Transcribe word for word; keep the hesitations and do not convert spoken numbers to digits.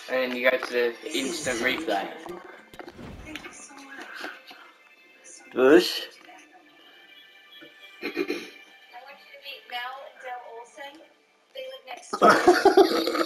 and then you go to the instant replay. Bush. I want you to meet Mel and Dale Olsen. They live next door.